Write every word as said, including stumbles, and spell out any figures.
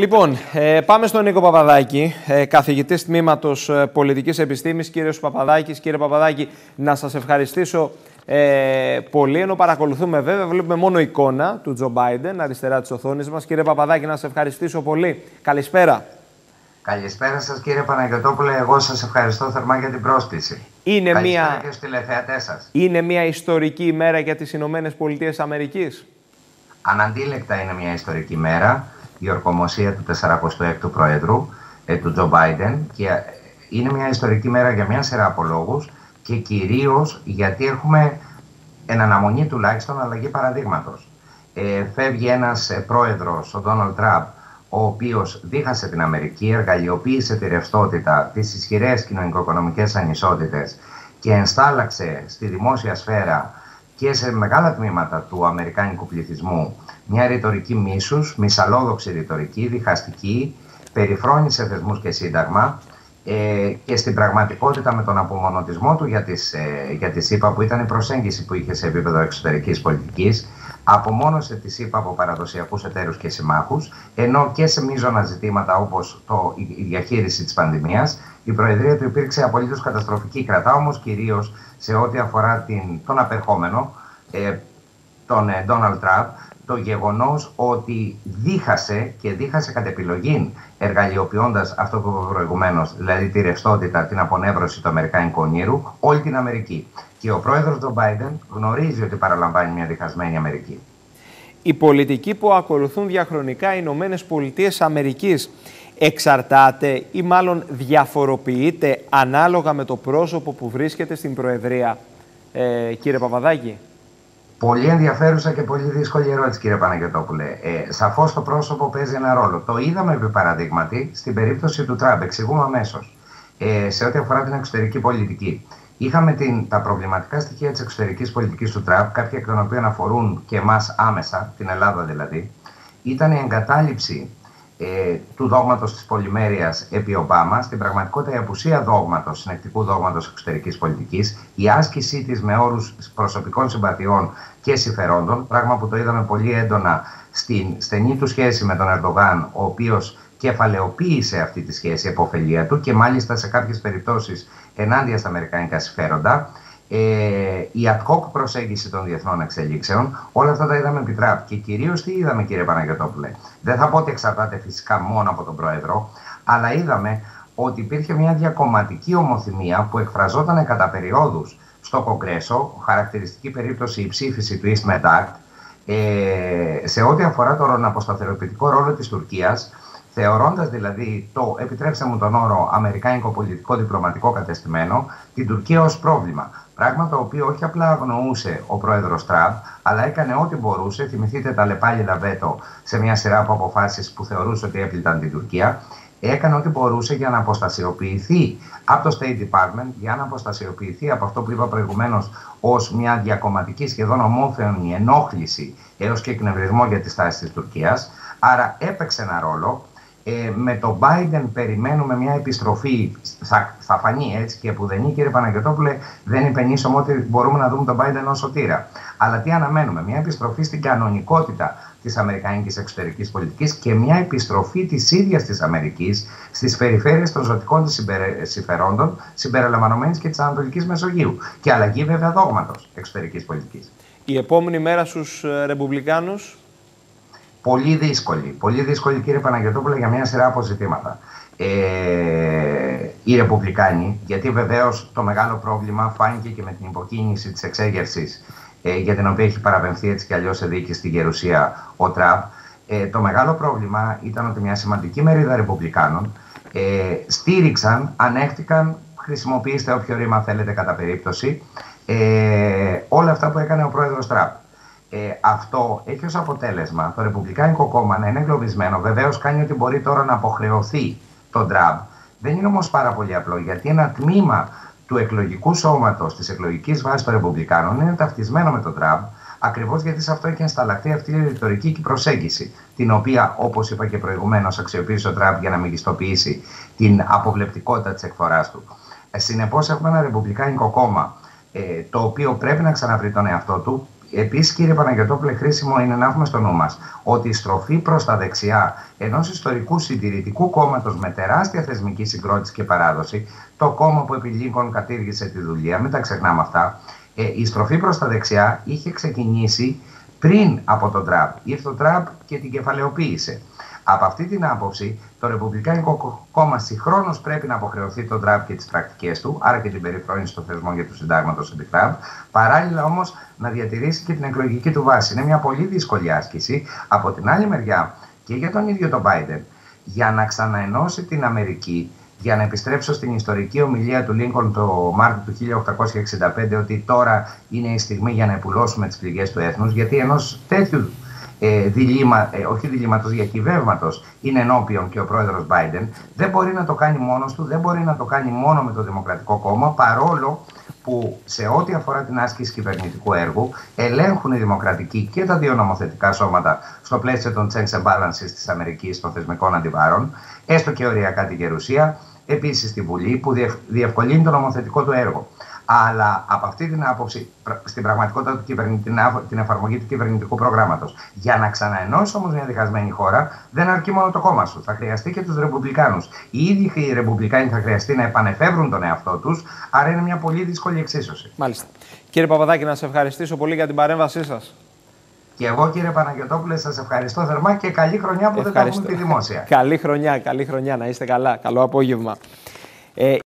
Λοιπόν, ε, πάμε στον Νίκο Παπαδάκη, ε, καθηγητής τμήματος ε, πολιτικής επιστήμης. Κύριος Παπαδάκης, κύριε Παπαδάκη, να σας ευχαριστήσω ε, πολύ. Ενώ παρακολουθούμε βέβαια, βλέπουμε μόνο εικόνα του Τζο Μπάιντεν αριστερά της οθόνης μας. Κύριε Παπαδάκη, να σας ευχαριστήσω πολύ. Καλησπέρα. Καλησπέρα σας, κύριε Παναγιωτόπουλε. Εγώ σας ευχαριστώ θερμά για την πρόσκληση. Είναι Καλησπέρα μια... και στους τηλεθεατές σας. Είναι μια ιστορική ημέρα για τις Ηνωμένες Πολιτείες Αμερικής. Αναντίλεκτα είναι μια ιστορική μέρα, η ορκομοσία του τεσσαρακοστού έκτου Προέδρου, ε, του Τζο Μπάιντεν, και είναι μια ιστορική μέρα για μια σειρά από λόγους και κυρίως γιατί έχουμε εν αναμονή τουλάχιστον αλλαγή παραδείγματος. Ε, φεύγει ένας ε, πρόεδρος, ο Ντόναλντ Τραμπ, ο οποίος δίχασε την Αμερική, εργαλειοποίησε τη ρευστότητα, τις ισχυρές κοινωνικο-οικονομικές ανισότητες και ενστάλλαξε στη δημόσια σφαίρα και σε μεγάλα τμήματα του αμερικάνικου πληθυσμού μια ρητορική μίσους, μυσαλόδοξη ρητορική, διχαστική, περιφρόνησε θεσμούς και σύνταγμα ε, και στην πραγματικότητα με τον απομονωτισμό του για τις, ε, για τις ΗΠΑ, που ήταν η προσέγγιση που είχε σε επίπεδο εξωτερικής πολιτικής, απομόνωσε τις ΗΠΑ από παραδοσιακούς εταίρους και συμμάχους, ενώ και σε μείζωνα ζητήματα όπως το, η διαχείριση της πανδημίας, η προεδρία του υπήρξε απολύτως καταστροφική. Κρατά όμως κυρίως σε ό,τι αφορά την, τον απερχόμενο, ε, τον Ντόναλντ Τραμπ, το γεγονός ότι δίχασε και δίχασε κατ' επιλογή, εργαλειοποιώντας αυτό που είπα προηγουμένως, δηλαδή τη ρευστότητα, την απονεύρωση του αμερικάνικου ονείρου, όλη την Αμερική. Και ο πρόεδρος Τζο Μπάιντεν γνωρίζει ότι παραλαμβάνει μια διχασμένη Αμερική. Η πολιτική που ακολουθούν διαχρονικά οι Ηνωμένες Πολιτείες Αμερικής εξαρτάται ή μάλλον διαφοροποιείται ανάλογα με το πρόσωπο που βρίσκεται στην Προεδρία, ε, κύριε Παπαδάκη? Πολύ ενδιαφέρουσα και πολύ δύσκολη ερώτηση, κύριε Παναγιωτόπουλε. Ε, σαφώς το πρόσωπο παίζει ένα ρόλο. Το είδαμε επί παραδείγματι στην περίπτωση του Τραμπ. Εξηγούμε αμέσως. Ε, σε ό,τι αφορά την εξωτερική πολιτική. Είχαμε την, τα προβληματικά στοιχεία της εξωτερικής πολιτικής του Τραμπ, κάποια εκ των οποίων αφορούν και εμάς άμεσα, την Ελλάδα δηλαδή. Ήταν η εγκατάλειψη ε, του δόγματος της πολυμέρειας επί Ομπάμα, στην πραγματικότητα η απουσία δόγματος, συνεκτικού δόγματος εξωτερικής πολιτικής, η άσκησή της με όρους προσωπικών συμπατιών και συμφερόντων, πράγμα που το είδαμε πολύ έντονα στην στενή του σχέση με τον Ερντογάν, ο οποίος κεφαλαιοποίησε αυτή τη σχέση, επωφελία του, και μάλιστα σε κάποιες περιπτώσεις ενάντια στα αμερικανικά συμφέροντα, ε, η ad hoc προσέγγιση των διεθνών εξελίξεων, όλα αυτά τα είδαμε επί Τραμπ. Και κυρίως τι είδαμε, κύριε Παναγιωτόπουλε? Δεν θα πω ότι εξαρτάται φυσικά μόνο από τον Πρόεδρο, αλλά είδαμε ότι υπήρχε μια διακομματική ομοθυμία που εκφραζόταν κατά περιόδους στο Κογκρέσο, χαρακτηριστική περίπτωση η ψήφιση του East Med Act, ε, σε ό,τι αφορά τον αποσταθεροποιητικό ρόλο της Τουρκίας, θεωρώντας δηλαδή το, επιτρέψτε μου τον όρο, αμερικάνικο πολιτικό διπλωματικό κατεστημένο, την Τουρκία ως πρόβλημα. Πράγμα το οποίο όχι απλά αγνοούσε ο πρόεδρος Τραμπ, αλλά έκανε ό,τι μπορούσε. Θυμηθείτε τα λεπάλιδα βέτο σε μια σειρά από αποφάσεις που θεωρούσε ότι έπληταν την Τουρκία. Έκανε ό,τι μπορούσε για να αποστασιοποιηθεί από το State Department, για να αποστασιοποιηθεί από αυτό που είπα προηγουμένως ως μια διακομματική, σχεδόν ομόφωνη ενόχληση έως και εκνευρισμό για τη στάση της Τουρκίας. Άρα έπαιξε ένα ρόλο. Ε, με τον Biden περιμένουμε μια επιστροφή, θα, θα φανεί έτσι και επουδενή, κύριε Παναγιωτόπουλε, δεν υπενήσωμε ότι μπορούμε να δούμε τον Biden ως σωτήρα. Αλλά τι αναμένουμε? Μια επιστροφή στην κανονικότητα της αμερικανικής εξωτερικής πολιτικής και μια επιστροφή της ίδιας της Αμερικής στις περιφέρειες των ζωτικών της συμφερόντων, συμπεριλαμβανομένης και της Ανατολικής Μεσογείου. Και αλλαγή βέβαια δόγματος εξωτερικής πολιτικής. Η επόμενη μέρα στους Ρεπουμπλικάνους? Πολύ δύσκολη. Πολύ δύσκολη, κύριε Παναγιωτόπουλε, για μια σειρά από ζητήματα. Ε, οι Ρεπουμπλικάνοι, γιατί βεβαίως το μεγάλο πρόβλημα φάνηκε και με την υποκίνηση της εξέγερσης, ε, για την οποία έχει παραπεμφθεί έτσι κι αλλιώς σε δίκη στην Γερουσία ο Τραμπ, ε, το μεγάλο πρόβλημα ήταν ότι μια σημαντική μερίδα Ρεπουμπλικάνων ε, στήριξαν, ανέχτηκαν, χρησιμοποιήστε όποιο ρήμα θέλετε κατά περίπτωση, ε, όλα αυτά που έκανε ο πρόεδρος Τραμπ. Ε, αυτό έχει ως αποτέλεσμα το Ρεπουμπλικάνικο κόμμα να είναι εγκλωβισμένο. Βεβαίως κάνει ότι μπορεί τώρα να αποχρεωθεί τον Τραμπ. Δεν είναι όμως πάρα πολύ απλό, γιατί ένα τμήμα του εκλογικού σώματος της εκλογικής βάσης των Ρεπουμπλικάνων είναι ταυτισμένο με τον Τραμπ, ακριβώς γιατί σε αυτό έχει ενσταλλαχθεί αυτή η ρητορική και προσέγγιση, την οποία, όπως είπα και προηγουμένως, αξιοποίησε ο Τραμπ για να μεγιστοποιήσει την αποβλεπτικότητα της εκφοράς του. Ε, συνεπώς, έχουμε ένα Ρεπουμπλικάνικο κόμμα ε, το οποίο πρέπει να ξαναβρει τον εαυτό του. Επίσης, κύριε Παναγιωτόπουλε, χρήσιμο είναι να έχουμε στο νου μας ότι η στροφή προς τα δεξιά ενός ιστορικού συντηρητικού κόμματος με τεράστια θεσμική συγκρότηση και παράδοση, το κόμμα που επί Λίνκολν κατήργησε τη δουλεία, μην τα ξεχνάμε αυτά, ε, η στροφή προς τα δεξιά είχε ξεκινήσει πριν από τον Τραμπ. Ήρθε ο Τραμπ και την κεφαλαιοποίησε. Από αυτή την άποψη, το Ρεπουμπλικάνικο κόμμα συγχρόνως πρέπει να αποχρεωθεί τον Τραμπ και τις πρακτικές του, άρα και την περιφρόνηση των θεσμών και του συντάγματος επί Τραμπ, παράλληλα όμως να διατηρήσει και την εκλογική του βάση. Είναι μια πολύ δύσκολη άσκηση. Από την άλλη μεριά, και για τον ίδιο τον Biden, για να ξαναενώσει την Αμερική, για να επιστρέψω στην ιστορική ομιλία του Λίνκολν το Μάρτιο του χίλια οκτακόσια εξήντα πέντε, ότι τώρα είναι η στιγμή για να επουλώσουμε τις πληγές του έθνους, γιατί ενός τέτοιου Ε, διλήμμα, ε, όχι διλήμματος, διακυβεύματος είναι ενώπιον και ο πρόεδρος Biden, δεν μπορεί να το κάνει μόνος του, δεν μπορεί να το κάνει μόνο με το Δημοκρατικό Κόμμα, παρόλο που σε ό,τι αφορά την άσκηση κυβερνητικού έργου ελέγχουν οι δημοκρατικοί και τα δύο νομοθετικά σώματα στο πλαίσιο των checks and balances της Αμερικής των θεσμικών αντιβάρων, έστω και οριακά τη Γερουσία, επίσης στη Βουλή που διευκολύνει το νομοθετικό του έργο. Αλλά από αυτή την άποψη, στην πραγματικότητα, την εφαρμογή του κυβερνητικού προγράμματος. Για να ξαναενώσει όμως μια διχασμένη χώρα, δεν αρκεί μόνο το κόμμα σου. Θα χρειαστεί και τους Ρεπουμπλικάνους. Οι ίδιοι οι Ρεπουμπλικάνοι θα χρειαστεί να επανεφεύρουν τον εαυτό τους, άρα είναι μια πολύ δύσκολη εξίσωση. Μάλιστα. Κύριε Παπαδάκη, να σας ευχαριστήσω πολύ για την παρέμβασή σας. Και εγώ, κύριε Παναγιωτόπουλε, σας ευχαριστώ θερμά και καλή χρονιά που ευχαριστώ. Δεν τα έχουμε πει δημόσια. Καλή χρονιά, καλή χρονιά, να είστε καλά. Καλό απόγευμα. Ε,